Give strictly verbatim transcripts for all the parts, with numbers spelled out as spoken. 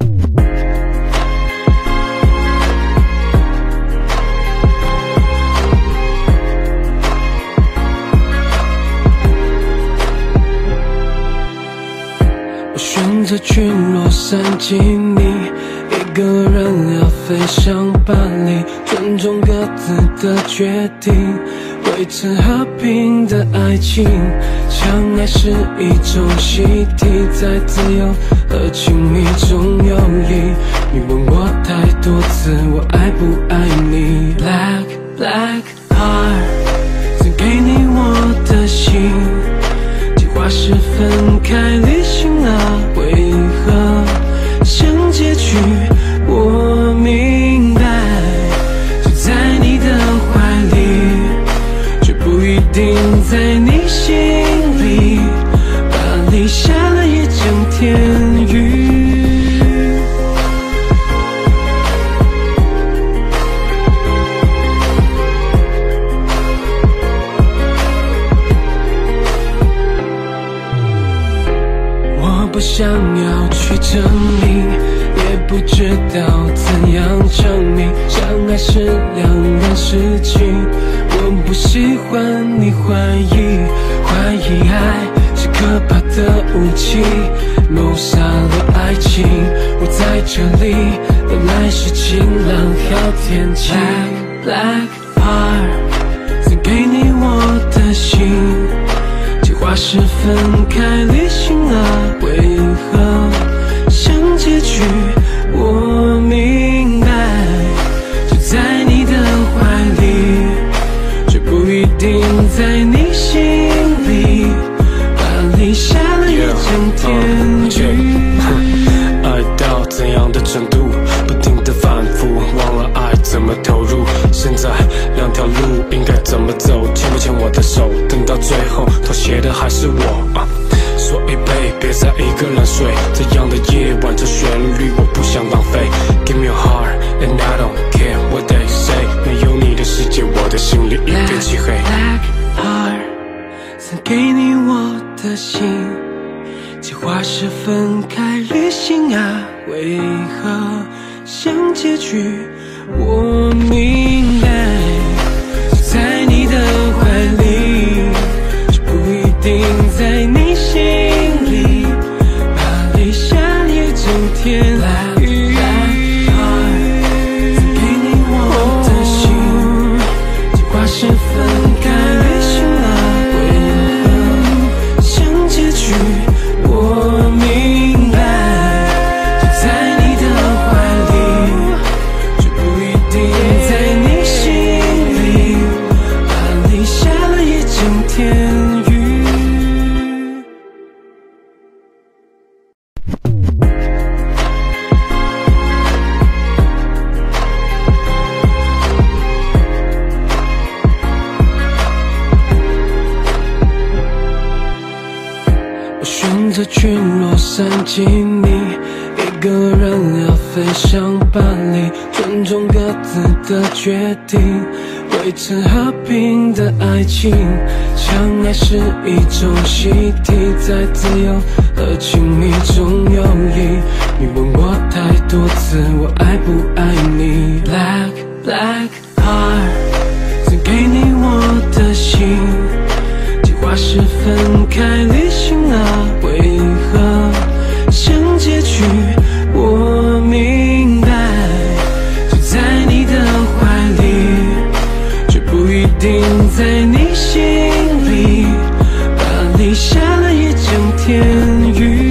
我选择去洛杉矶，你一个人要飞向巴黎，尊重各自的决定，维持和平的爱情。相爱是一种习题，在自由和亲密中游移。你问我太多次，我爱不爱你 ？Black Black Heart， 曾给你我的心。计划是分开旅行啊，为何像结局？我明白，就在你的怀里，却不一定在你心里。巴黎下了一整天雨。不想要去证明，也不知道怎样证明，相爱是两人事情。我不喜欢你怀疑，怀疑爱是可怕的武器，谋杀了爱情。我在这里，本来是晴朗好天气。Black Black Heart， 曾给你我的心。计划是分开旅行啊，为何像结局？我明白，就在你的怀里，却不一定在你心里。巴黎下了一整天雨。 爱到怎样的程度？不停的反复，忘了爱怎么投入。现在两条路应该怎么走？牵不牵我的手？等到最后，妥协的还是我。啊、所以 babe， 别再一个人睡。这样的夜晚，这旋律我不想浪费。Give me your heart and I don't care what they say。没有你的世界，我的心里一片漆黑。 Black Black Heart， 曾给你我的心。计划是分开旅行啊，为何像结局？我明白，就在你的怀里，却不一定在你心里。巴黎下一整天雨，曾给你我的心。计划是分开旅行啊，为何像结局？我明白，就在你的怀里，却不一定在你心里。巴黎下了一整天雨。我选择去洛杉矶，你一个人要飞向巴黎，尊重各自的决定，维持和平的爱情。相爱是一种习题，在自由和亲密中游移。你问我太多次，我爱不爱你 ？Black Black Heart， 曾给你我的心。计划是分开旅行啊，为何像结局？我明白，就在你的怀里，却不一定在你心里。巴黎下了一整天雨。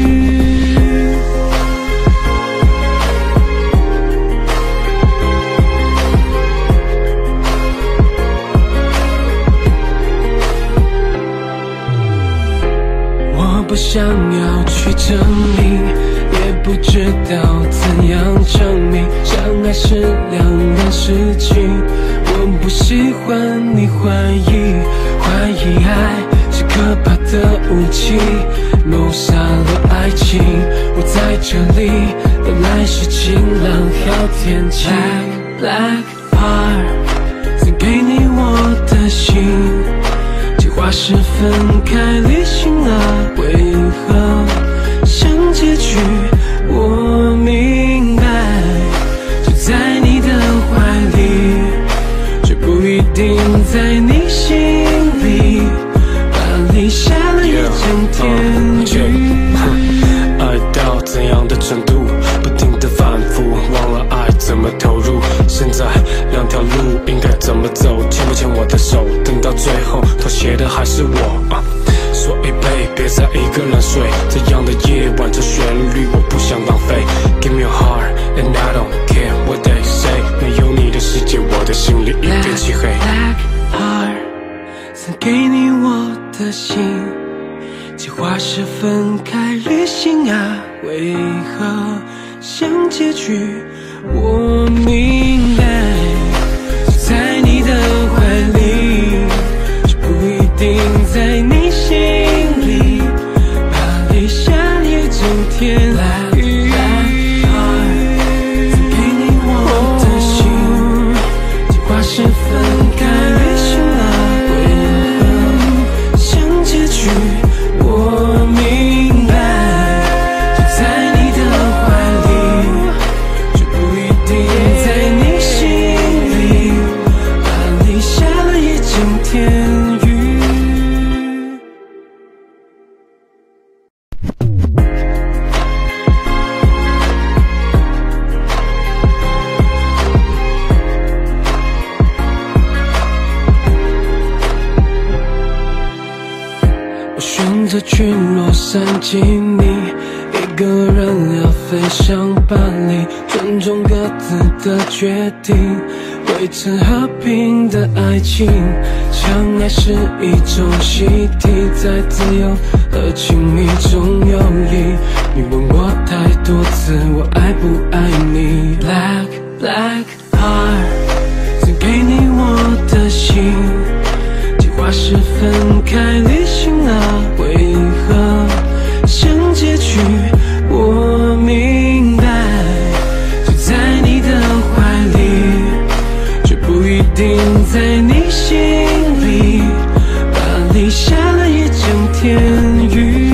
不想要去证明，也不知道怎样证明，相爱是两人事情。我不喜欢你怀疑，怀疑爱是可怕的武器，谋杀了爱情。我在这里，本来是晴朗好天气。Black Black Heart， 曾给你我的心。计划是分开旅行啊，为何像结局？我明怎么走，牵不牵我的手，等到最后妥协的还是我、啊、所以babe别再一个人睡，这样的夜晚这旋律我不想浪费。 Give me your heart and I don't care what they say， 没有你的世界我的心里一片漆黑。 Black heart 送给你我的心，计划是分开旅行啊，为何像结局？我明白，就在你的怀里，却不一定在你心里。巴黎下一整天雨，送给你我的心，计划是分开旅行啊，为何像结局？我明白，就在你的怀里，却不一定在你心里。巴黎下了一整天雨。我选择去洛杉矶，你一个人要飞向巴黎，尊重各自的决定，维持和平的爱情。相爱是一种习题，在自由和亲密中游离。你问我太多次，我爱不爱你 ？Black Black Heart， 送给你我的心。计划是分开旅行啊，为何像结局？我明白，就在你的怀里，却不一定在你心里。巴黎下了一整天雨。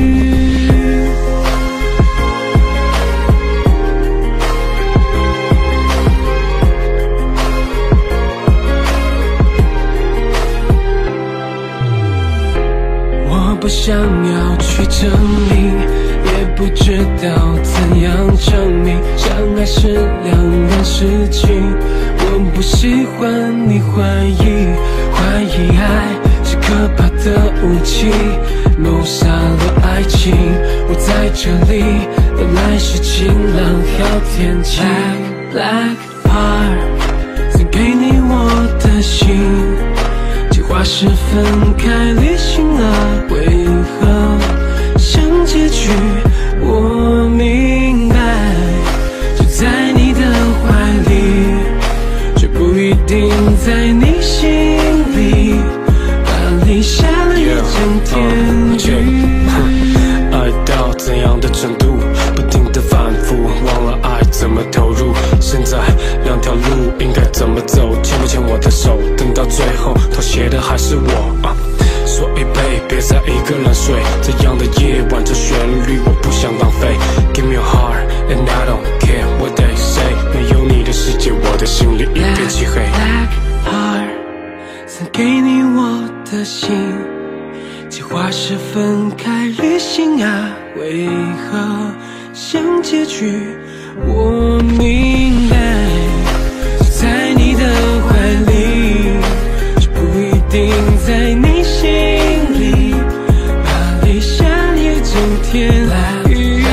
不想要去证明，也不知道怎样证明，相爱是两件事情。我不喜欢你怀疑，怀疑爱是可怕的武器，谋杀了爱情。我在这里，本来是晴朗好天气。Black Black Heart， 送给你我的心。计划是分开旅行啊，为何像结局？我明白，就在你的怀里，却不一定在你心里。巴黎下了一整天雨。 爱到怎样的程度，不停的反复，忘了爱怎么投入。现在两条路应该怎么走，牵不牵我的手，等到最后妥协的还是我、啊、所以babe别再一个人睡，这样的夜晚这旋律我不想浪费。 Give me your heart and I don't care what they say， 没有你的世界我的心里一片漆黑。 Black Heart， 送给你我的心，计划是分开旅行啊，为何像结局？我明白，就在你的怀里，却不一定在你心里。巴黎下一整天雨，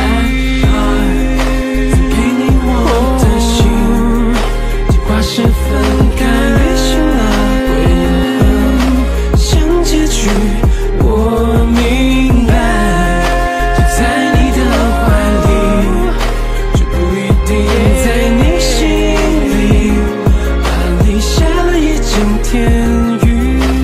送给你我的心，计划是分开旅行啊，为何像结局？我明白，就在你的怀里，却不一定在你心里。巴黎下了一整天雨。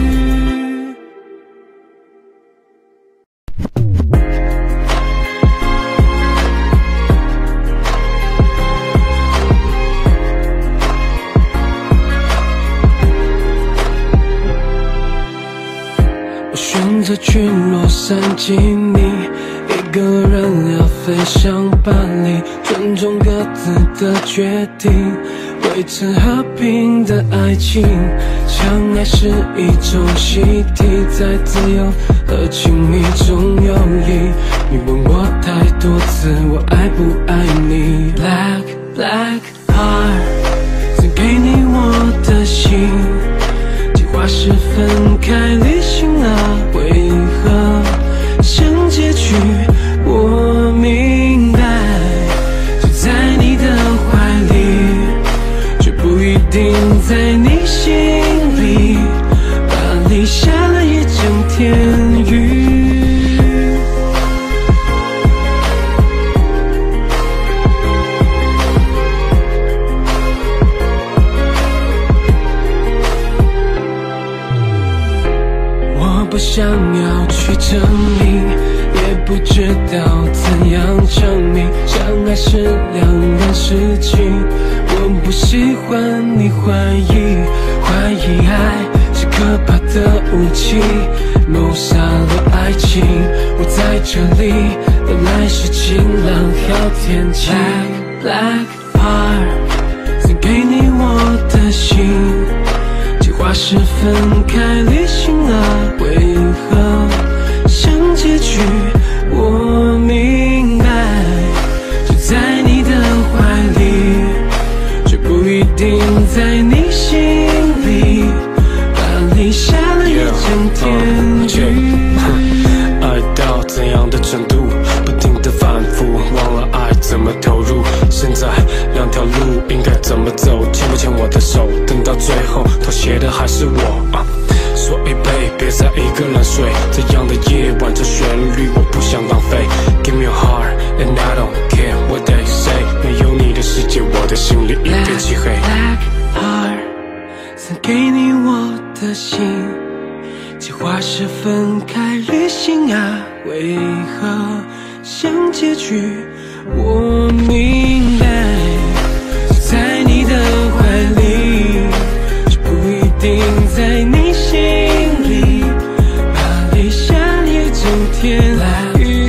我选择去洛杉矶，你一个人要飞向巴黎，尊重各自的决定，维持和平的爱情。相爱是一种习题，在自由和亲密中游离。你问我太多次，我爱不爱你 ？Black Black Heart， 送给你我的心。 划是分开旅行啊，为何像结局？我明白，就在你的怀里，却不一定在你心里。巴黎下了一整天雨。不想要去证明，也不知道怎样证明，相爱是两件事情。我不喜欢你怀疑，怀疑爱是可怕的武器，谋杀了爱情。我在这里，本来是晴朗好天气。Black, black heart， 送给你我的心。计划是分开旅行啊，为何像结局？我明白，就在你的怀里，却不一定在你心里。巴黎下了一整天雨。 爱到怎样的程度？不停的反复，忘了爱怎么投入。现在两条路应该怎么走？牵不牵我的手？等到最后，妥协的还是我。啊、所以babe，别再一个人睡。这样的夜晚，这旋律我不想浪费。Give me your heart and I don't care what they say。没有你的世界，我的心里一片漆黑。 Black, black heart， 送给你我的心。计划是分开旅行啊，为何像结局？我明白，就在你的怀里，却不一定在你心里。巴黎下一整天雨，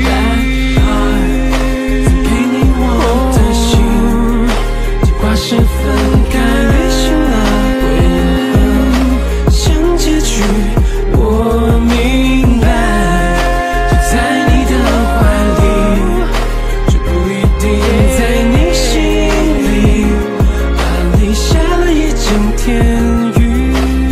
送给你我的心。计划是分开旅行啊，为何像结局？我明白，就在你的怀里，却不一定在你心里。巴黎下了一整天雨。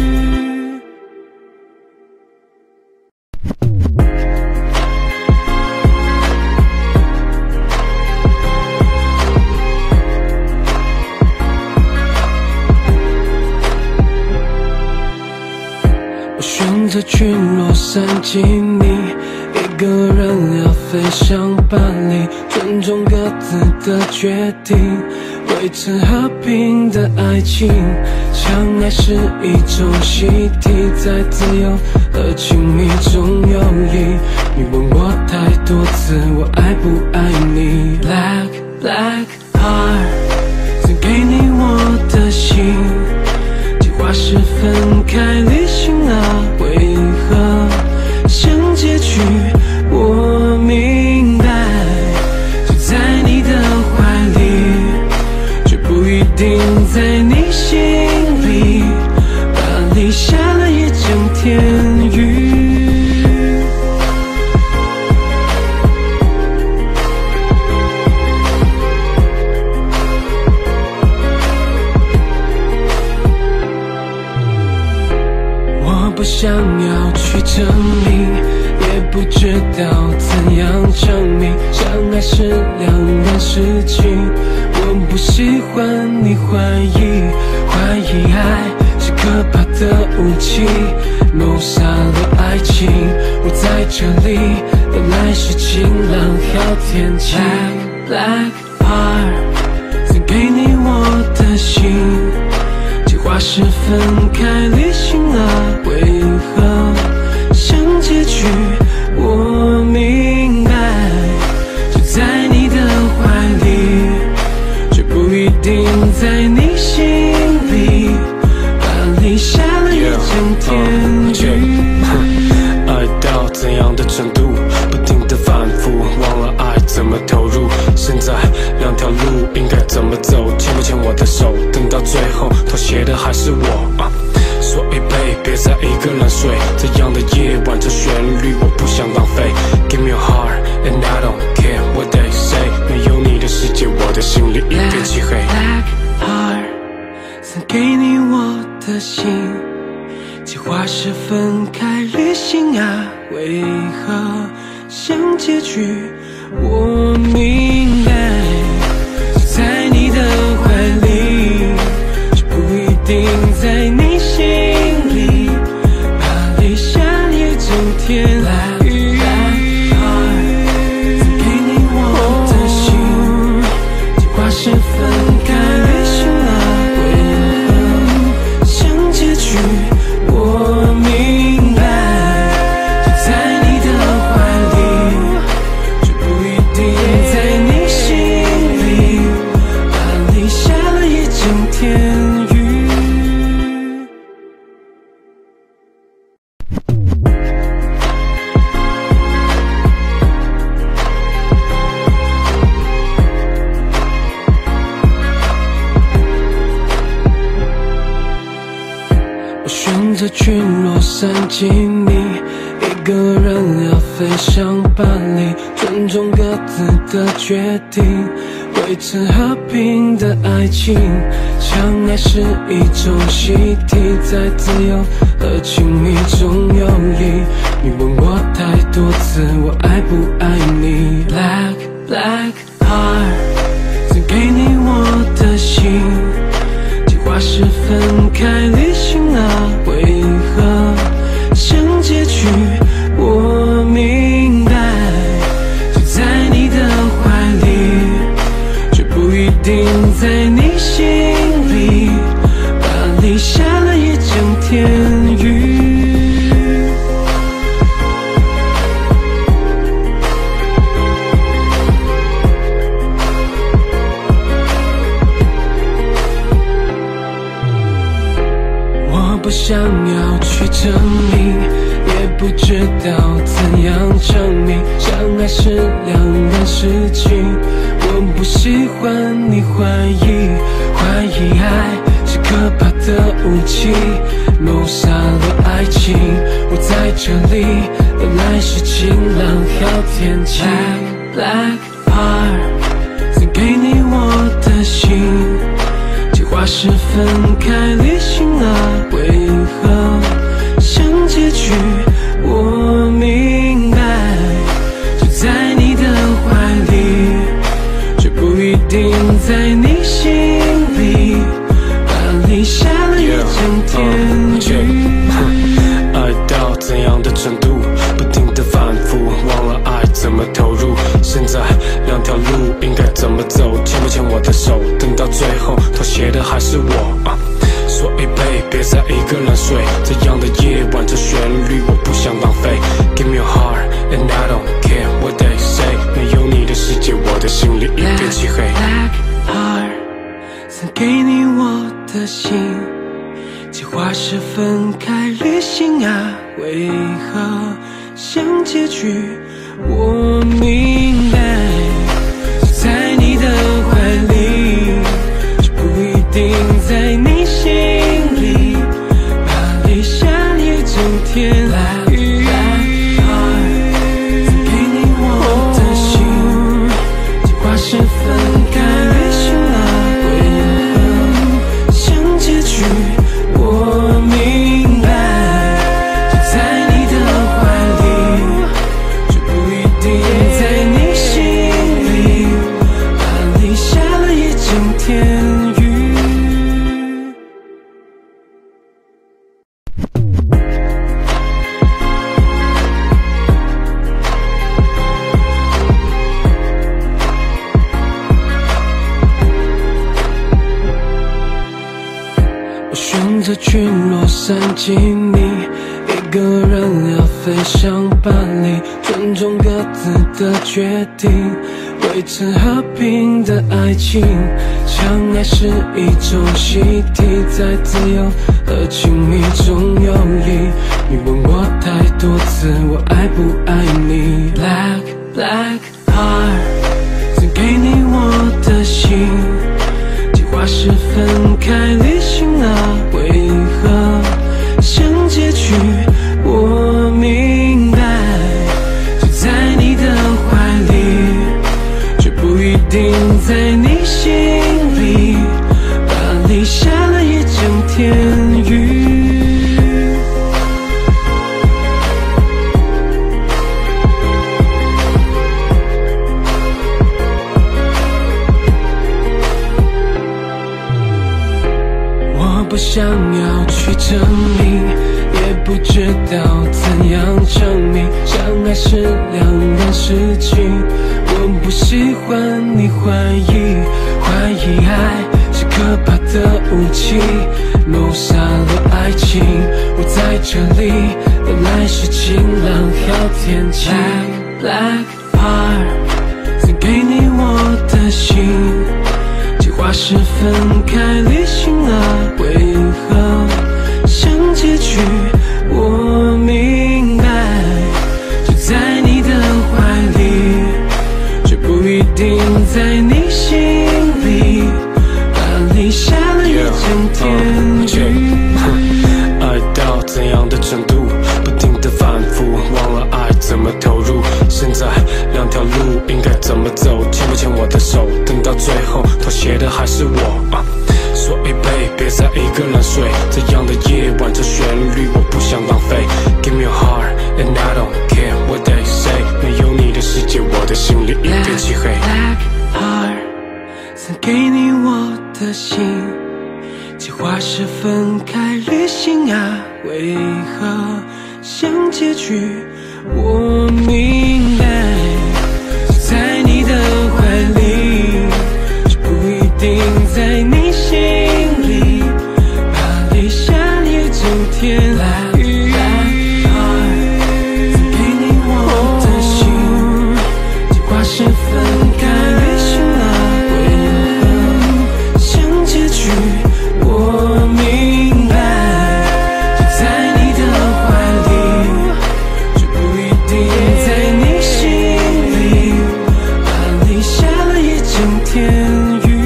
我选择去洛杉矶，你一个人要飞向巴黎，尊重各自的决定，维持和平的爱情。相爱是一种习题，在自由和亲密中游移。你问我太多次，我爱不爱你 ？Black black heart， 送给你我的心。计划是分开旅行啊，为何像结局？我明白，就在你的怀里，却不一定在你心里。巴黎下了一整天雨。不想要去证明，也不知道怎样证明，相爱是两件事情。我不喜欢你怀疑，怀疑爱是可怕的武器，谋杀了爱情。我在这里，本来是晴朗好天气。Black heart， 送给你我的心。计划是分开旅行啊，为何像结局？我明白，就在你的怀里，却不一定在你心里。巴黎下了一整天雨。 爱到怎样的程度？不停的反复，忘了爱怎么投入。现在两条路应该怎么走？牵不牵我的手？等到最后，妥协的还是我。啊、所以babe，别再一个人睡。这样的夜晚，这旋律我不想浪费。Give me your heart and I don't care what they say。没有你的世界，我的心里一片漆黑。 Black heart， 送给你我的心。计划话是分开旅行啊，为何像结局？我明白，在你的怀里，却不一定在你心里。巴黎下一整天雨，再给你我的心，计划是分开旅行啊，为何像结局？我明白，就在你的怀里，却不一定在你心里。巴黎下了一整天雨。我选择去洛杉矶，你一个人要飞向巴黎，尊重各自的决定，维持和平的爱情。相爱是一种习题，在自由和亲密中游离。你问我太多次，我爱不爱你 ？Black Black Heart， 曾给你我的心。计划是分开旅行啊，为何像结局？我明白，就在你的怀里，却不一定在你心里。巴黎下了一整天雨。不想要去证明，也不知道怎样证明，相爱是两件事情。我不喜欢你怀疑，怀疑爱是可怕的武器，谋杀了爱情。我在这里，本来是晴朗好天气。Black Heart， 曾给你我的心。计划是分开旅行啊，为何像结局？我明白，就在你的怀里，却不一定在你心里。巴黎下了一整天雨。 爱到怎样的程度？不停的反复，忘了爱怎么投入。现在两条路应该怎么走？牵不牵我的手？等到最后妥协的还是我。啊、所以 babe， 别再一个人睡。这样的夜晚，这旋律我不想浪费。Give me your heart and I don't care what they say。没有你的世界，我的心里一片漆黑。 Black Heart， 曾给你我的心。计划是分开旅行啊，为何像结局？我明白，在你的怀里，却不一定在你心里。巴黎下一整天雨，曾给你我的心。计划是分开旅行啊，为何像结局？我明白，就在你的怀里，却不一定在你心里。巴黎下了一整天雨。我选择去洛杉矶，你一个人要飞向巴黎，尊重各自的决定，维持和平的爱情。相爱是一种习题，在自由和亲密中游离。你问我太多次，我爱不爱你 ？Black Black Heart， 曾给你我的心。计划是分开旅行啊，为何像结局？我明白，就在你的怀里，却不一定在你心里。巴黎下了一整天雨。 不想要去证明，也不知道怎样证明，相爱是两件事情。我不喜欢你怀疑，怀疑爱是可怕的武器，谋杀了爱情。我在这里，本来是晴朗好天气。Black, black heart， 送给你我的心，计划是分开旅行啊，为何像结局？我明白，就在你的怀里，却不一定在你心里。巴黎下了一整天雨， 爱到怎样的程度？不停的反复，忘了爱怎么投入。现在两条路应该怎么走？牵不牵我的手？等到最后，妥协的还是我。啊所以babe，别再一个人睡，这样的夜晚，这旋律我不想浪费。Give me your heart and I don't care what they say， 没有你的世界，我的心里一片漆黑。 Black heart， 送给你我的心，计划是分开旅行啊，为何像结局？我明白，就在你的怀里，却不一定在你心里。巴黎下一整天雨，送给你我的心，计划是分开旅行啊，为何像结局？我明白，就在你的怀里，却不一定在你心里。巴黎下了一整天雨。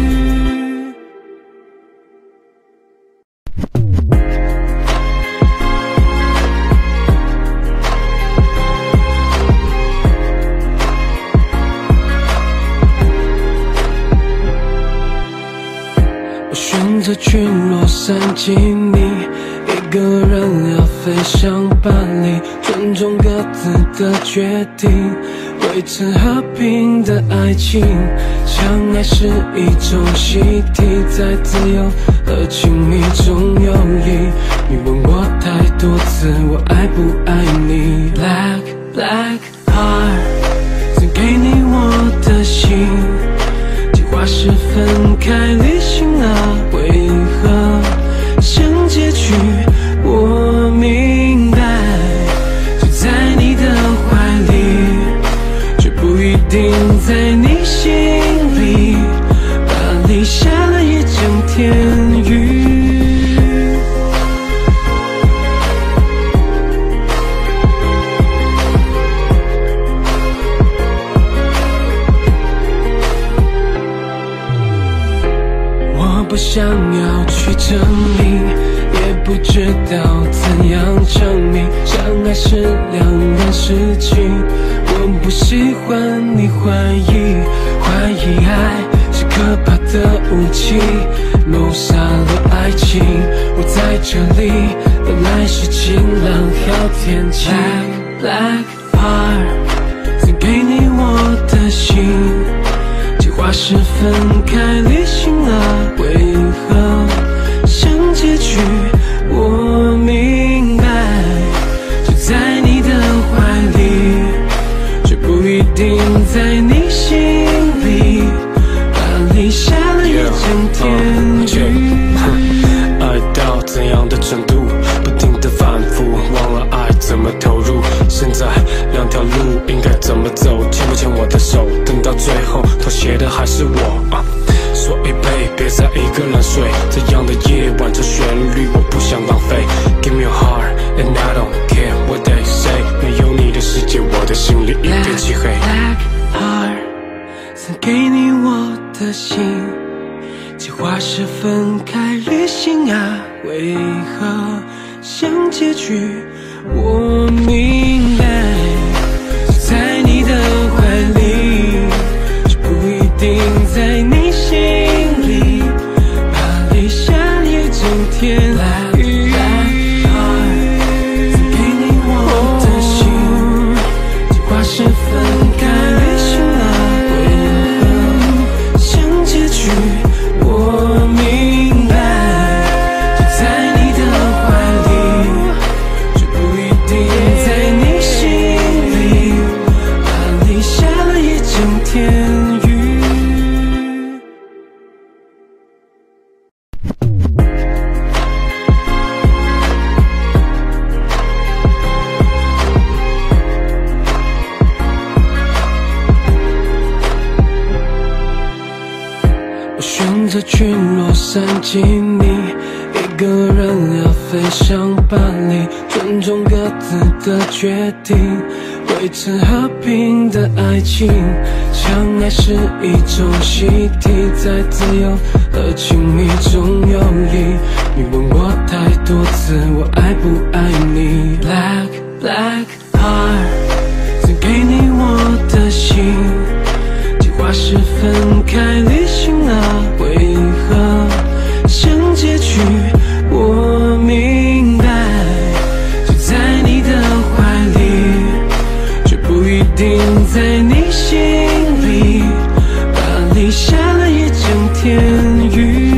我选择去洛杉矶，你一个人要飞向巴黎，尊重各自的决定，维持和平的爱情。相爱是一种习题，在自由和亲密中游移。你问我太多次，我爱不爱你 ？Black black heart， 送给你我的心，计划是分开旅行啊，为何像结局？我明白，就在你的怀里，却不一定在你心里。巴黎下了一整天雨。我不想要去证明，也不知道怎样证明，相爱是两件事情。我不喜欢你怀疑，怀疑爱是可怕的武器，谋杀了爱情。我在这里，本来是晴朗好天气。Black heart， 送给你我的心，计划是分开旅行啊，为何像结局？我明白，就在你的怀里，却不一定在你心里。巴黎下了一整天雨， 爱到怎样的程度？不停的反复，忘了爱怎么投入。现在两条路应该怎么走？牵不牵我的手？等到最后，妥协的还是我。啊所以babe，别再一个人睡，这样的夜晚，这旋律我不想浪费。Give me your heart and I don't care what they say， 没有你的世界，我的心里一片漆黑。 Black heart， 送给你我的心，计划是分开旅行啊，为何像结局？我明白，就在你的怀里，却不一定在你心里。巴黎下一整天雨，送给你我的心，计划是分开旅行啊，为何像结局？我明白， 着群落散进你，一个人要飞向巴黎，尊重各自的决定，维持和平的爱情。相爱是一种习题，在自由和亲密中游移。你问我太多次，我爱不爱你 ？Black Black Heart， 赠给你我的心。计划是分开旅行啊，为何像结局？我明白，就在你的怀里，却不一定在你心里。巴黎下了一整天雨。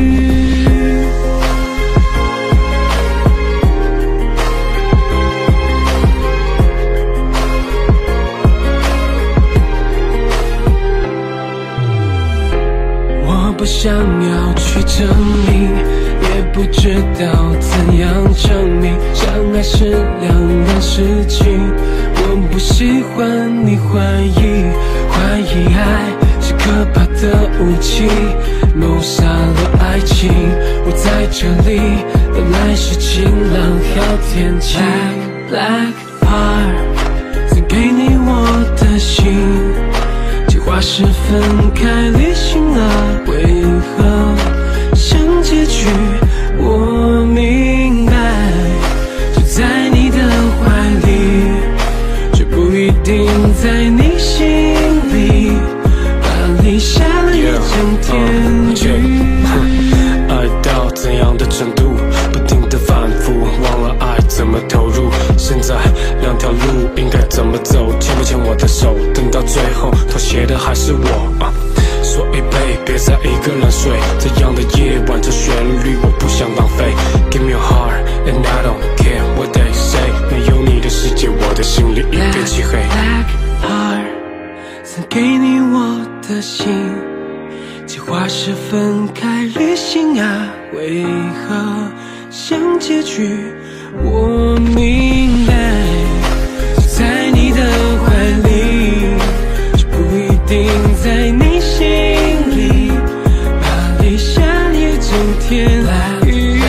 我不想要去证明，也不知道怎样证明，相爱是两件事情。我不喜欢你怀疑，怀疑爱是可怕的武器，谋杀了爱情。我在这里，本来是晴朗好天气。Black Heart， 赠给你我的心。计划是分开旅行啊，为何像结局？我明白，就在你的怀里，却不一定在你心里。巴黎下了一整天雨。 爱到怎样的程度，不停的反复，忘了爱怎么投入。现在两条路应该怎么走？牵不牵我的手？等到最后妥协的还是我。啊、所以 babe， 别再一个人睡，这样的夜晚，这旋律我不想浪费。Give me your heart and I don't care what they say。没有你的世界，我的心里一片漆黑。 Black Heart， 赠给你我的心。计划是分开旅行啊，为何像结局？我明白，就在你的怀里，却不一定在你心里。巴黎下了一整天雨，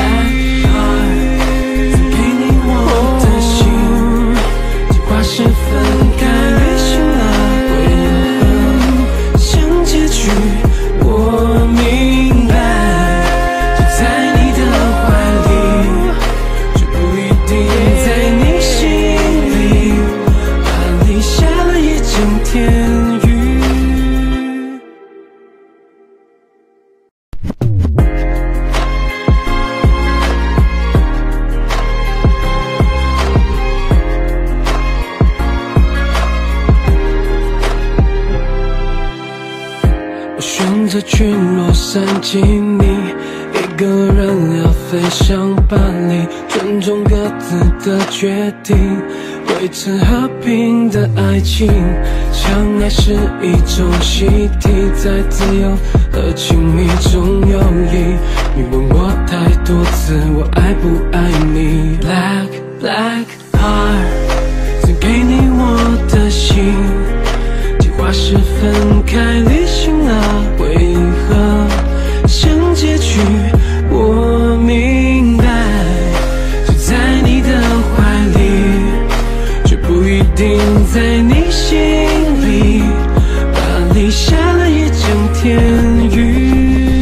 赠给你我的心。计划是分开旅行啊，为何像结局？我明白，就在你的怀里，却不一定在你心里。巴黎下了一整天雨。我选择群落散进你，一个人要飞向巴黎，尊重各自的决定，维持和平的爱情。相爱是一种习题，在自由和亲密中游移。你问我太多次，我爱不爱你 ？Black Black Heart， 赠给你我的心。计划是分开旅行啊，为何像结局？我明白，就在你的怀里，却不一定在你心里。巴黎下了一整天雨。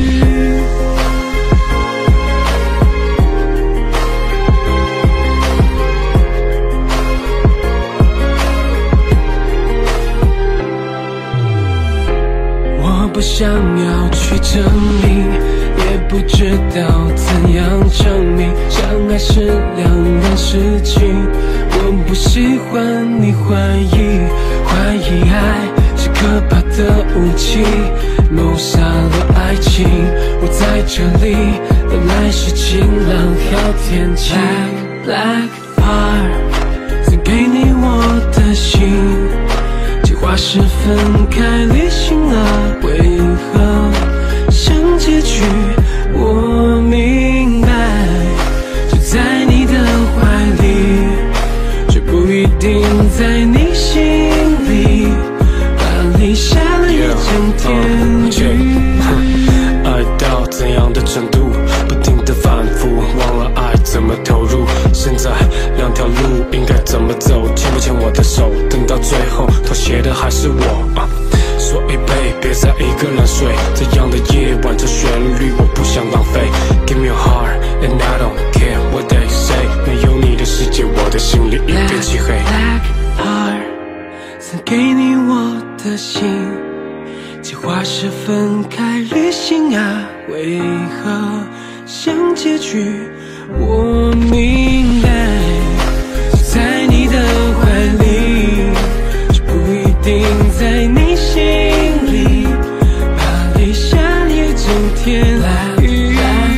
不想要去证明，也不知道怎样证明，相爱是两件事情。我不喜欢你怀疑，怀疑爱是可怕的武器，谋杀了爱情。我在这里，本来是晴朗好天气。Black Heart， 赠给你我的心。计划是分开旅行啊，为何像结局？我明白，就在你的怀里，却不一定在你心里。巴黎下了一整天雨。 爱到怎到最后妥协的还是我、啊、所以 babe 别再一个人睡，这样的夜晚这旋律我不想浪费。 Give me your heart and I don't care what they say， 没有你的世界我的心里一片漆黑。 Black heart 送给你我的心，计划是分开旅行啊，为何像结局？我明白，就在你的怀里，却不一定在你心里。巴黎下一整天雨，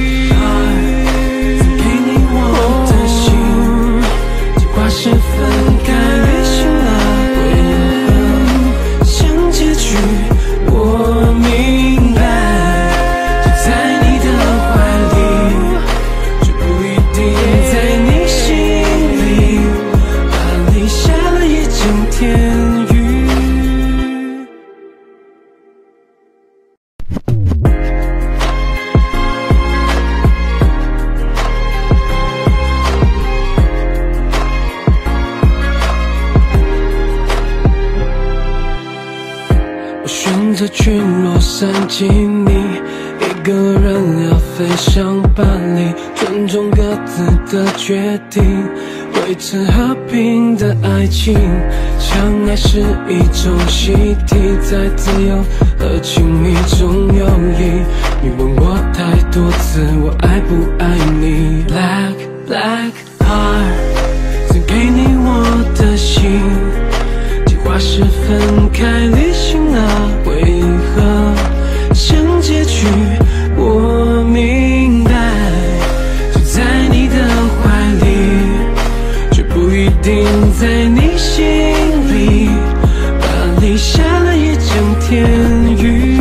送给你我的心，计划是分开旅行啊，为何像结局？我明白，就在你的怀里，却不一定在你心里。巴黎下了一整天雨。我选择去洛杉矶，你一个人要飞向巴黎，尊重各自的决定，维持和平的爱情。相爱是一种习题，在自由和亲密中游移。你问我太多次，我爱不爱你 ？Black Black Heart， 送给你我的心。计划是分开旅行啊，为何像结局？我明白，就在你的怀里，却不一定在你心里。巴黎下了一整天雨。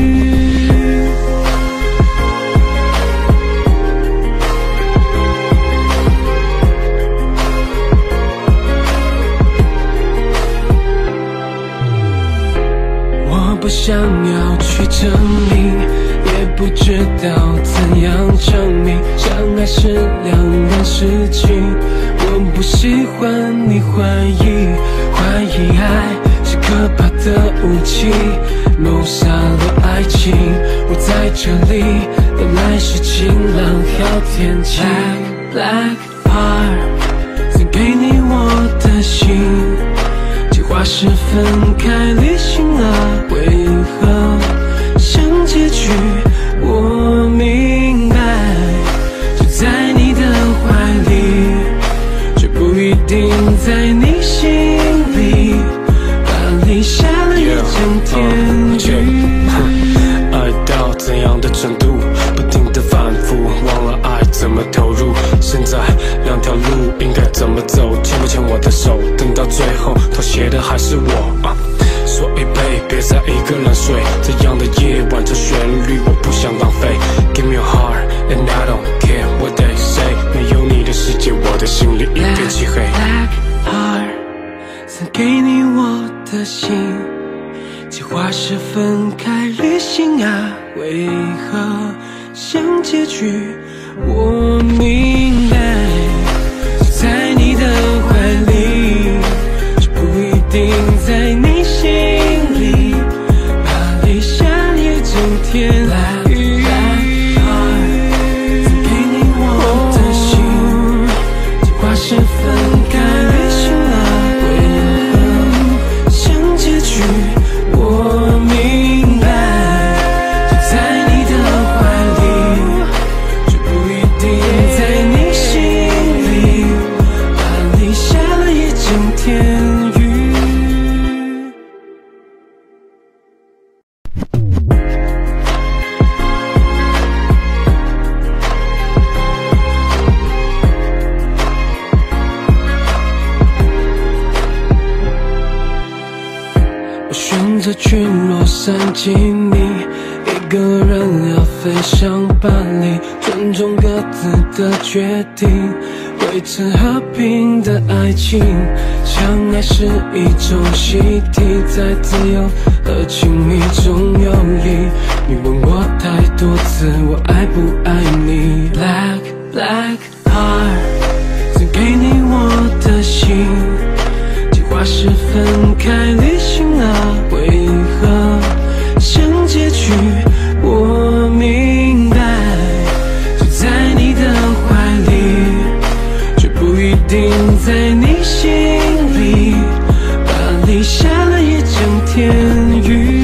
不想要去证明，也不知道怎样证明，相爱是两人事情。我不喜欢你怀疑，怀疑爱是可怕的武器，谋杀了爱情。我在这里，本来是晴朗好天气。Black Heart， 送给你我的心。计划是分开旅行啊，为何像结局？我明白，就在你的怀里，却不一定在你心里。巴黎下了一整天雨， 爱到怎样的程度？不停的反复，忘了爱怎么投入。现在两条路应该怎么走？牵不牵我的手？等到最后妥协的还是我、啊、所以 babe 别再一个人睡，这样的夜晚这旋律我不想浪费。 Give me your heart and I don't care what they say， 没有你的世界我的心里一片漆黑。 Black Heart， 送给你我的心，计划是分开旅行啊，为何像结局？我明白，就在你的怀里，却不一定在你心里。巴黎下一整天雨，送给你我的心，计划是分开旅行啊，为何像结局？我明白，就在你的怀里，却不一定在你心里。巴黎下了一整天雨。我选择去洛杉矶，你一个人要飞向巴黎，尊重各自的决定，维持和平的爱情。相爱是一种习题，在自由和亲密中游移。你问我太多次，我爱不爱你 ？Black Black Heart， 送给你我的心，计划是分开在你心里，巴黎下了一整天雨。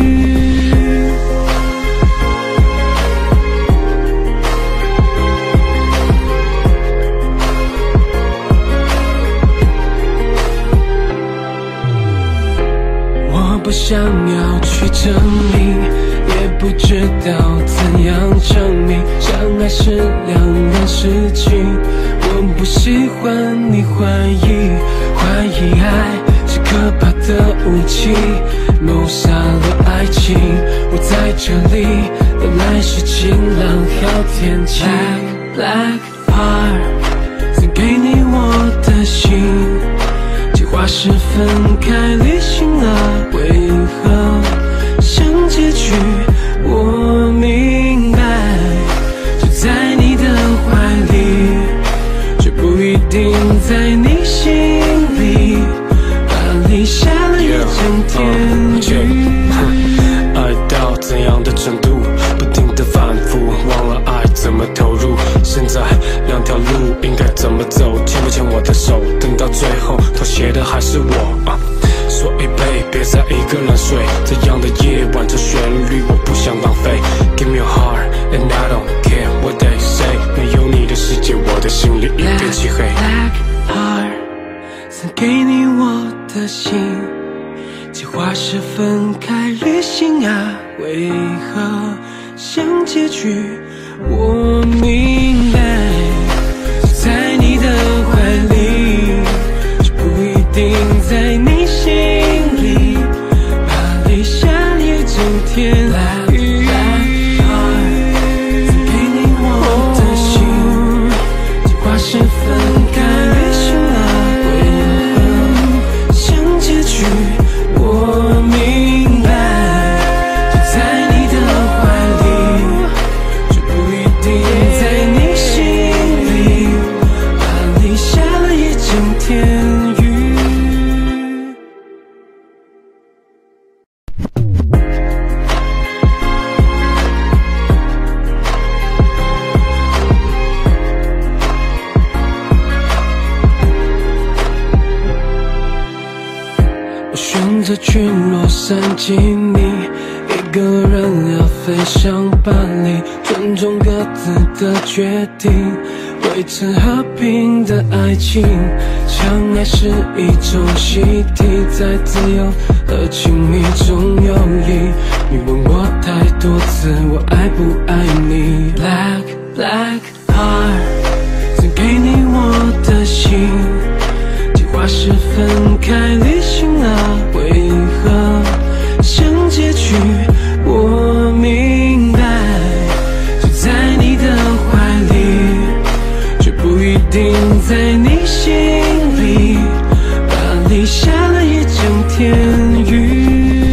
我不想要去证明，也不知道怎样证明，相爱是两件事情。我不喜欢你怀疑，怀疑爱是可怕的武器，谋杀了爱情。我在这里，本来是晴朗好天气。Black Black Heart， 送给你我的心，计划是分开旅行了，为何像结局？我明白，就在你的怀里，却不一定在你心里。巴黎下了一整天雨。 爱到怎样的程度，不停的反复，忘了爱怎么投入。现在两条路应该怎么走？牵不牵我的手？等到最后，妥协的还是我。啊所以babe，别再一个人睡，这样的夜晚，这旋律我不想浪费。Give me your heart and I don't care what they say， 没有你的世界，我的心里一片漆黑。 Black Heart， 送给你我的心，计划是分开旅行啊，为何像结局？我明白，在你的怀里，却不一定在你心里。巴黎下了一整天雨，送给你我的心，计划是分开旅行啊，为何像结局？我明白，就在你的怀里，却不一定在你心里。巴黎下了一整天雨。我选择去洛杉矶，你一个人要飞向巴黎，尊重各自的决定，维持和平的爱情。相爱是一种习题，在自由和亲密中游移。你问我太多次，我爱不爱你？ Black Black Heart， 送给你我的心，计划是分开旅行啊，为何像结局？我明白，就在你的怀里，却不一定在你心里。巴黎下了一整天雨。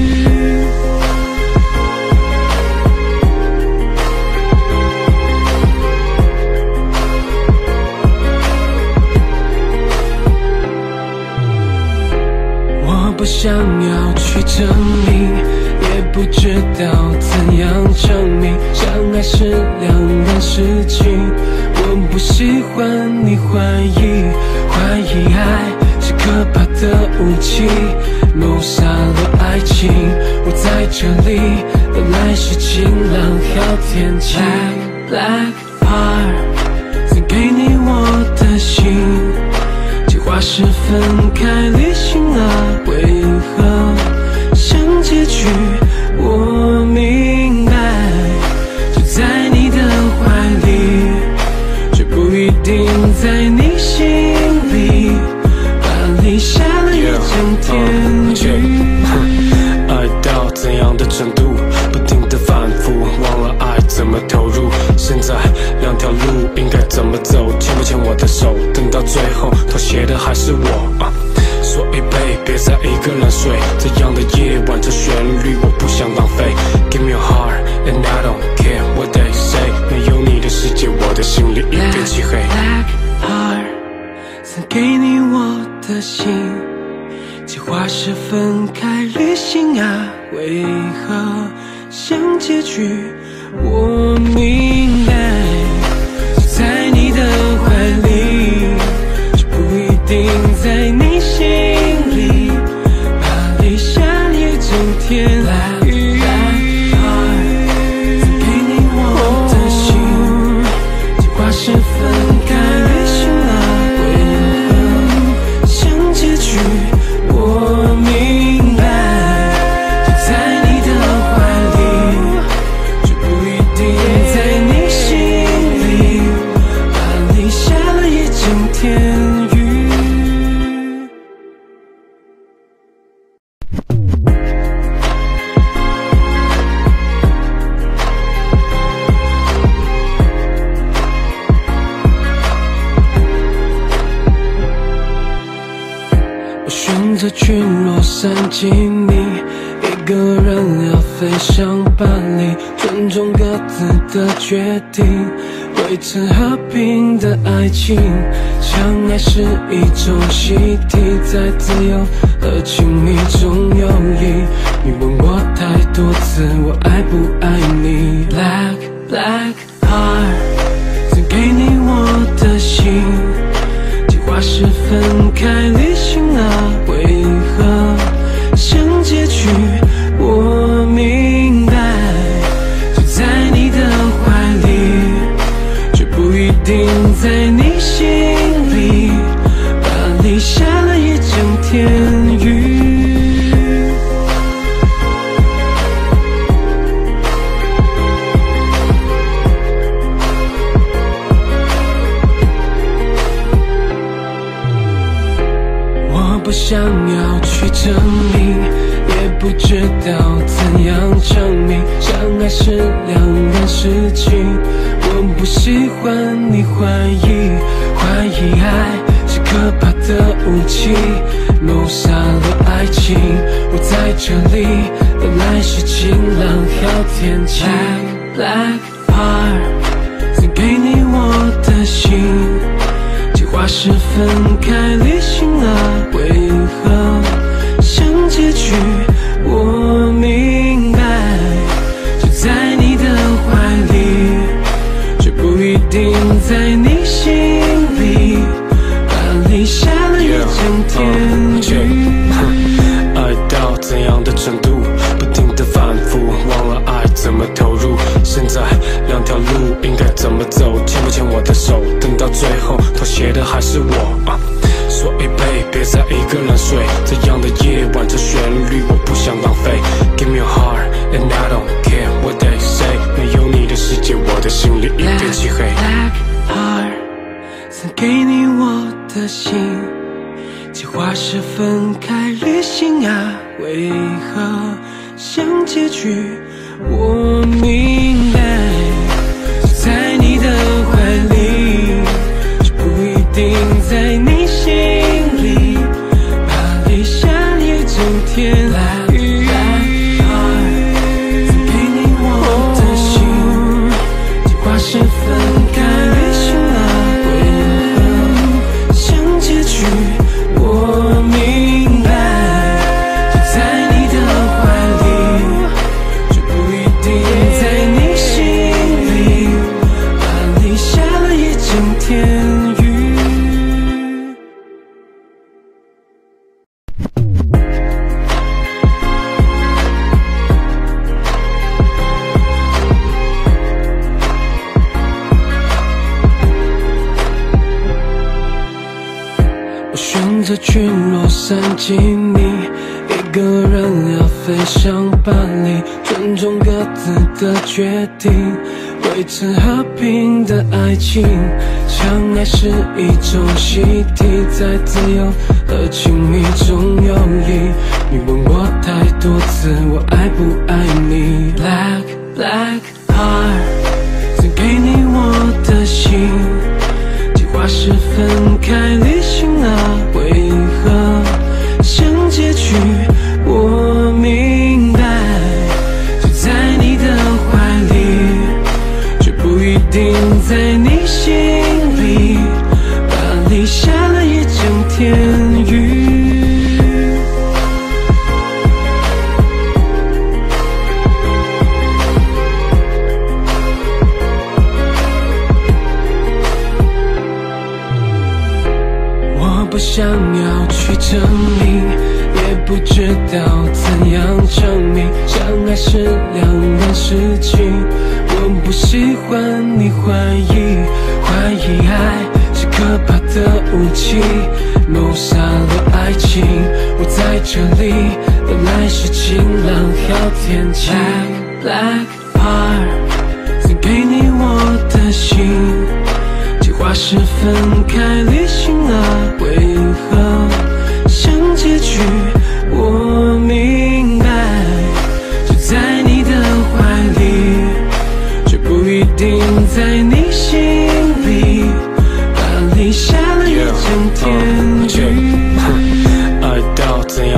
我不想要去证明，也不知道怎样证明，相爱是两件事情。我不喜欢你怀疑，怀疑爱是可怕的武器，谋杀了爱情。我在这里，本来是晴朗好天气。Black Heart， 送给你我的心，计划是分开旅行啊，为何像结局？我明白，就在你的怀里，却不一定在你心里。巴黎下了一整天雨。 爱到怎样的程度，不停的反复，忘了爱怎么投入。现在两条路应该怎么走？牵不牵我的手？等到最后，妥协的还是我。啊所以babe，别再一个人睡，这样的夜晚，这旋律我不想浪费。Give me your heart and I don't care what they say， 没有你的世界，我的心里一片漆黑。 Black Heart， 送给你我的心，计划是分开旅行啊，为何像结局？我明白，就在你的怀里，却不一定在群落散进你，一个人要飞向巴黎，尊重各自的决定，维持和平的爱情。相爱是一种习题，在自由和亲密中游移。你问我太多次，我爱不爱你 ？Black Black Heart， 曾给你我的心。计划是分开旅行啊，为何想结局？我明白，就在你的怀里，却不一定在你心里。巴黎下了一整天雨。不想要去证明，也不知道怎样证明，相爱是两件事情。我不喜欢你怀疑，怀疑爱是可怕的武器，谋杀了爱情。我在这里，本来是晴朗好天气。Black Heart， 曾给你我的心。计划是分开旅行啊，为何想结局？我明白，就在你的怀里，却不一定在你心里。巴黎下了一整天雨。 爱到怎样的程度？不停的反复，忘了爱怎么投入。现在两条路应该怎么走？牵不牵我的手？等到最后妥协的还是我。啊、所以 babe， 别再一个人睡。这样的夜晚，这旋律我不想浪费。Give me your heart and I don't care what they say。没有你的世界，我的心里一片漆黑。 Black Heart， 曾给你我的心。计划是分开旅行啊，为何想结局？我明白，就在你的怀里，却不一定在你心里。巴黎下一整天雨，曾给你我的心。计划是分开旅行啊，为何想结局？我明白，就在你的怀里，却不一定在你心里。巴黎下了一整天雨。我选择群落散进你，一个人要飞向巴黎，尊重各自的决定，维持和平的爱情。相爱是一种习题，在自由和亲密中游移。你问我太多次，我爱不爱你 ？Black Black Heart， 曾给你我的心。计划是分开旅行啊，为何想结局？我明白，就在你的怀里，却不一定在你心里。巴黎下了一整天雨。不想要去证明，也不知道怎样证明，相爱是两件事情。我不喜欢你怀疑，怀疑爱是可怕的武器，谋杀了爱情。我在这里，本来是晴朗好天气。Black Heart， 曾给你我的心。计划是分开旅行啊，为何想结局？我明白，就在你的怀里，却不一定在你心里。巴黎下了一整天雨。 爱到怎样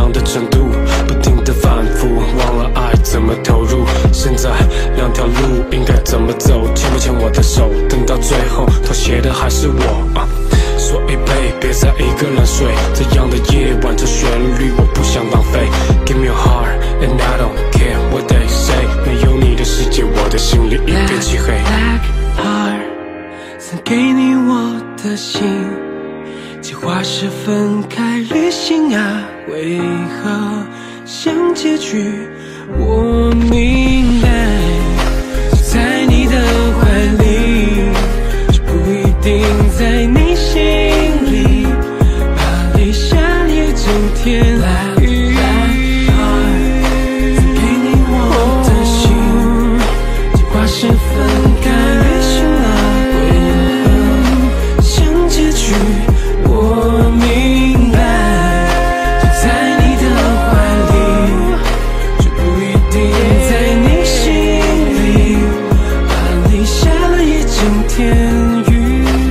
等到最后妥协的还是我、啊、所以 babe 别再一个人睡，这样的夜晚这旋律我不想浪费。 Give me your heart and I don't care what they say， 没有你的世界我的心里一片漆黑。 Black heart 送给你我的心，计划是分开旅行啊，为何像结局？我明白，就在你的怀里，却不一定在你心里。巴黎下一整天雨，送给你我的心，计划是分开旅行啊，为何像结局？我明白，就在你的怀里，却不一定在你心里。巴黎下了一整天雨。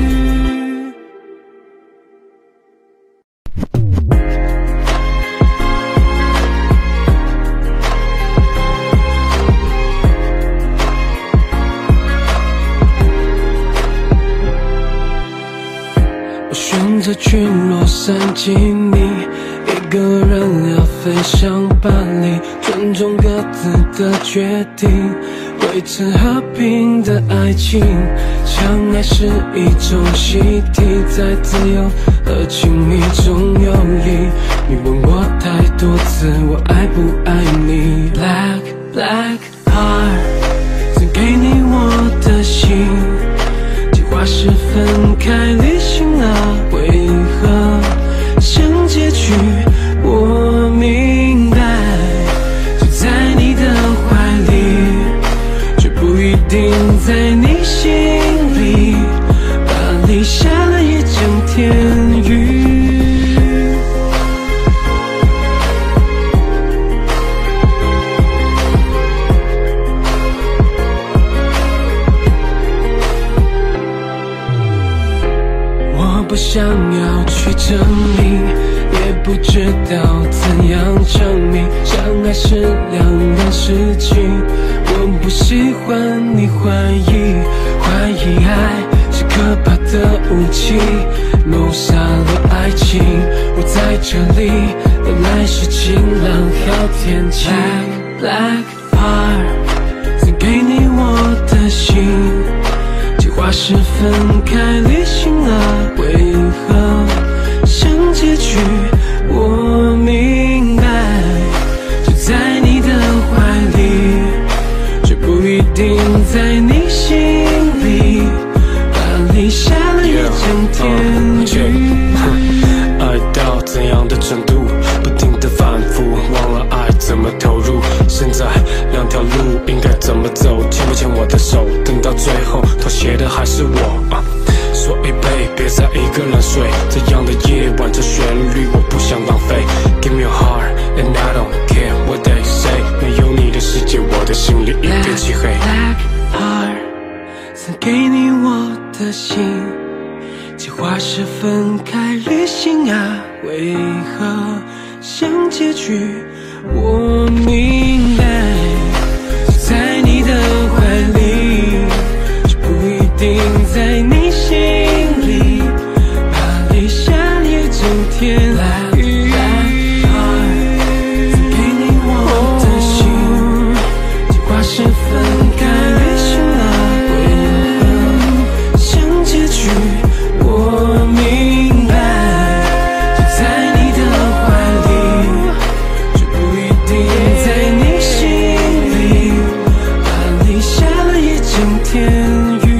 我选择去洛杉矶，你一个人要飞向巴黎，尊重各自的决定，维持和平的爱情。相爱是一种习题，在自由和亲密中游移。你问我太多次，我爱不爱你 ？Black Black Heart， 送给你我的心。计划是分开旅行啊，为何像结局？我明白，就在你的怀里，却不一定在你心里。巴黎下了一整天雨。不想要去证明，也不知道怎样证明，相爱是两件事情。我不喜欢你怀疑，怀疑爱是可怕的武器，谋杀了爱情。我在这里，本来是晴朗好天气。Black Heart， 送给你我的心。计划是分开旅行啊，为何像结局？我明白，就在你的怀里，却不一定在你心里。巴黎下了一整天雨。 爱到怎样的程度？不停的反复，忘了爱怎么投入。现在两条路应该怎么走？牵不牵我的手？等到最后妥协的还是我、啊、所以 babe 别再一个人睡，这样的夜晚这旋律我不想浪费。 Give me your heart and I don't care what they say， 没有你的世界我的心里一片漆黑。 Black Heart， 送给你我的心，计划是分开旅行啊，为何像结局？我明白，就在你的怀里，却不一定在你心里。巴黎下一整天雨，送给你我的心，计划是分开旅行啊，为何像结局？我明白，就在你的怀里，却不一定在你心里。巴黎下了一整天雨。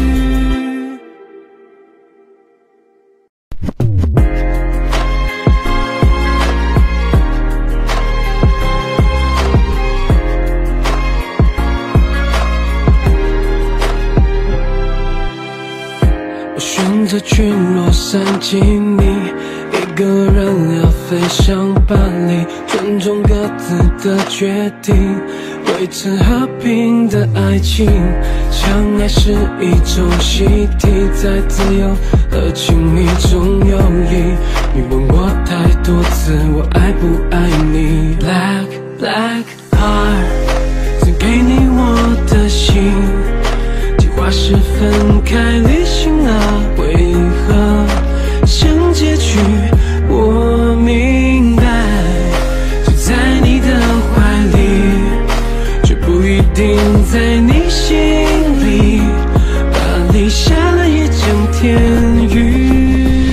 我选择去洛杉矶，你一个人要飞向巴黎，尊重各自的决定，维持和平的爱情。相爱是一种习题，在自由和亲密中游移。你问我太多次，我爱不爱你 ？Black Black Heart， 送给你我的心，计划是分开旅行啊，为何像结局？我明白，就在你的怀里，却不一定在你心里。巴黎下了一整天雨。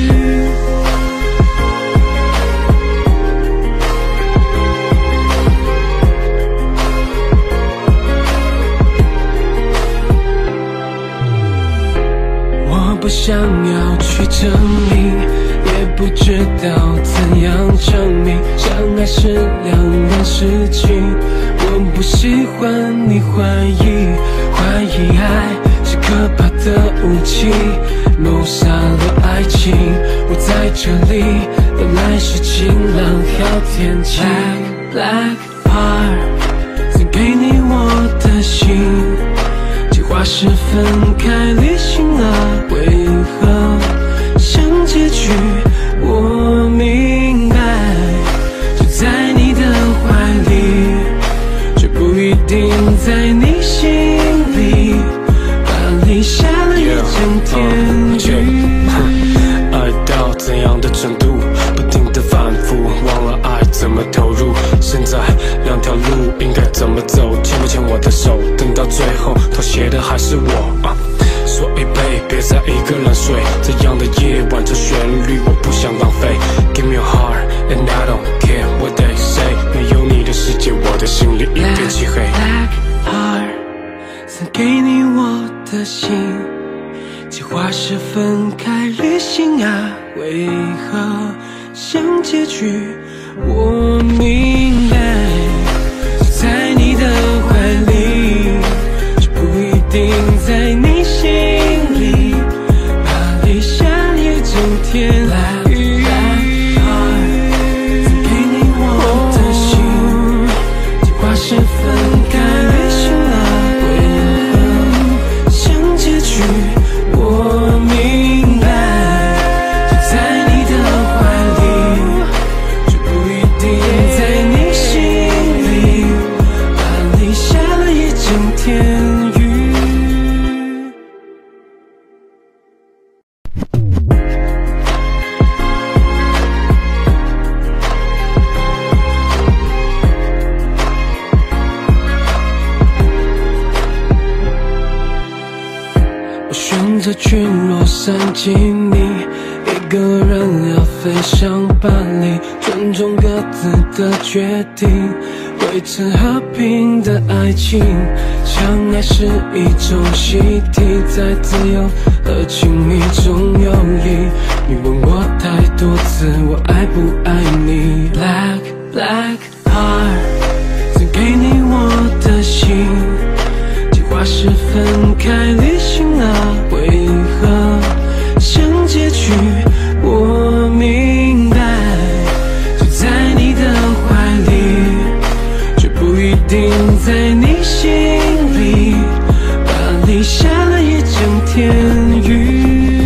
不想要去证明，也不知道怎样证明，相爱是两件事情。我不喜欢你怀疑，怀疑爱是可怕的武器，谋杀了爱情。我在这里，本来是晴朗好天气。Black, black heart， 送给你我的心。计划是分开旅行啊，为何像结局？我明白，就在你的怀里，却不一定在你心里。巴黎下了一整天雨。 爱到怎样的程度？不停的反复，忘了爱怎么投入。现在两条路应该怎么走？牵不牵我的手？等到最后，妥协的还是我。啊、所以babe，别再一个人睡。这样的夜晚，这旋律我不想浪费。Give me your heart and I don't care what they say。没有你的世界，我的心里一片漆黑。 Black heart， 送给你我的心。计划是分开旅行啊，为何像结局？我明白，就在你的怀里，却不一定在你心里。巴黎下一整天雨，送给你我的心。计划是分开旅行啊，为何像结局？我明白，就在你的怀里，却不一定在你心里。巴黎下了一整天雨。我选择去洛杉矶，你一个人要飞向巴黎，尊重各自的决定，维持和平的爱情。相爱是一种习题，在自由和亲密中游移。你问我太多次，我爱不爱你 ？Black black heart， 送给你我的心。计划是分开旅行啊，为何像结局？我明白，就在你的怀里，却不一定在你心里。巴黎下了一整天雨。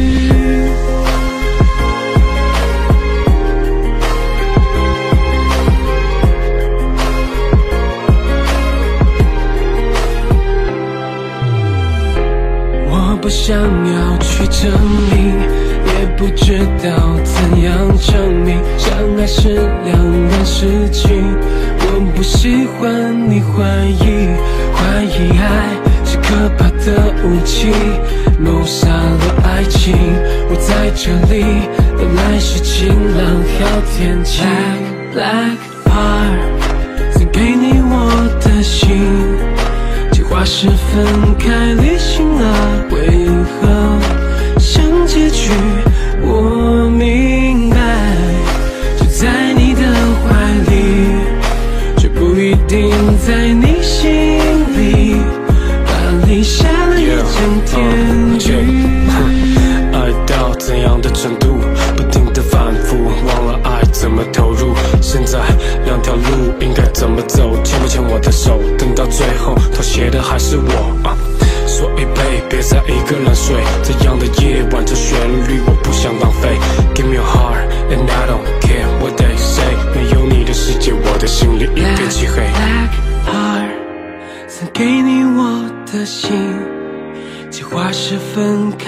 不想要去证明，也不知道怎样证明，相爱是两件事情。我不喜欢你怀疑，怀疑爱是可怕的武器，谋杀了爱情。我在这里，本来是晴朗好天气。Black heart， 送给你我的心。计划是分开旅行啊，为何像结局？我明白，就在你的怀里，却不一定在你心里。巴黎下了一整天雨。 爱到怎样的程度？不停的反复，忘了爱怎么投入。现在两条路应该怎么走？牵不牵我的手？等到最后，妥协的还是我。啊、所以babe，别再一个人睡。这样的夜晚，这旋律我不想浪费。Give me your heart and I don't care what they say。没有你的世界，我的心里一片漆黑。 Black heart， 送给你我的心。计划是分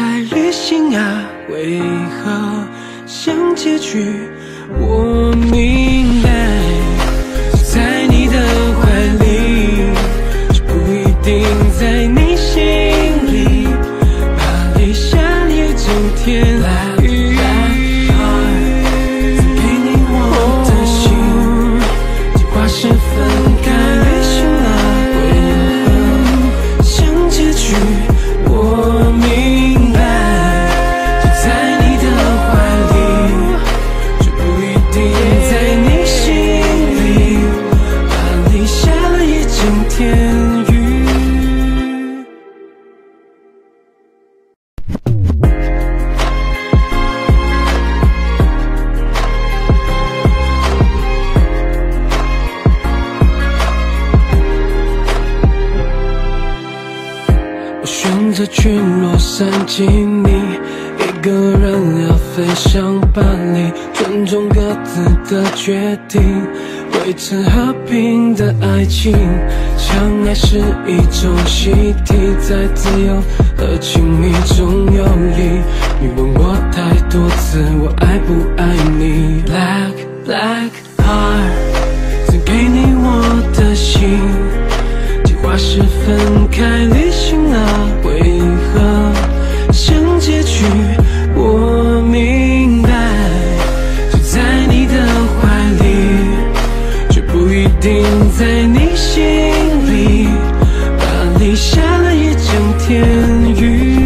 心啊，为何像结局？我明白，在你的怀里，却不一定在你心里。巴黎下一整天雨，曾给你我的心，计划是分开旅行了，为何像结局？我明白，就在你的怀里，却不一定在你心里。巴黎下了一整天雨。我选择去洛杉矶，你一个人要飞向巴黎，尊重各自的决定，维持和平的爱情。相爱是一种习题，在自由和亲密中游移。你问我太多次，我爱不爱你 ？Black Black Heart， 曾给你我的心。计划是分开旅行了，为何像结局？我明白，就在你的怀里，却不一定在你心里。巴黎下了一整天雨。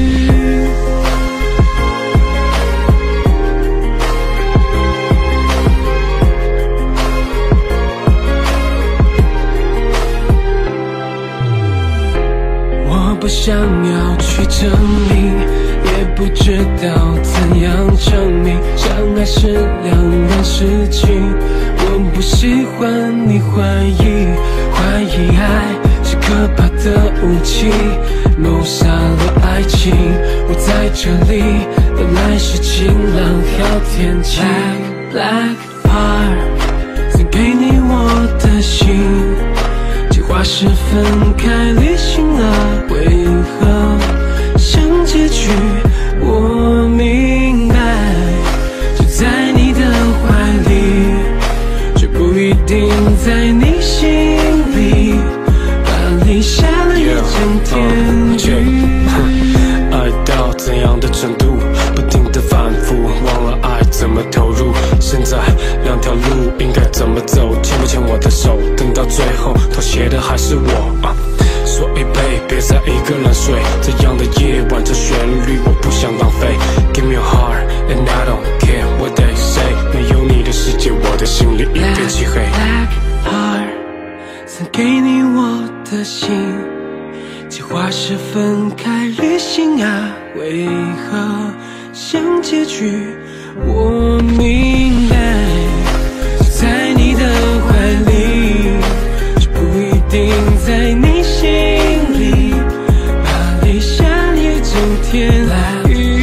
不想要去证明，也不知道怎样证明，相爱是两样事情。我不喜欢你怀疑，怀疑爱是可怕的武器，谋杀了爱情。我在这里，本来是晴朗好天气。Black Black Heart， 曾给你我的心。计划是分开旅行了，为何像结局？我明白，就在你的怀里，却不一定在你心里。巴黎下了一整天雨。 爱到怎样的程度？不停的反复，忘了爱怎么投入。现在两条路应该怎么走？牵不牵我的手？等到最后，妥协的还是我。啊、所以 babe， 别再一个人睡。这样的夜晚，这旋律我不想浪费。Give me your heart and I don't care what they say。没有你的世界，我的心里一片漆黑。 Black Heart， 曾给你我的心。计划是分开旅行啊，为何像结局？我明白，在你的怀里，却不一定在你心里。巴黎下一整天雨，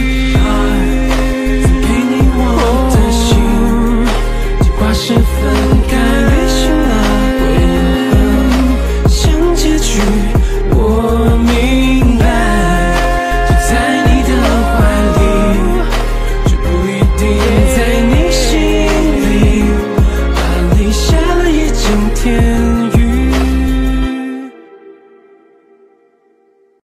曾给你我的心。计划是分开旅行了，为何像结局？我明白，就在你的怀里，却不一定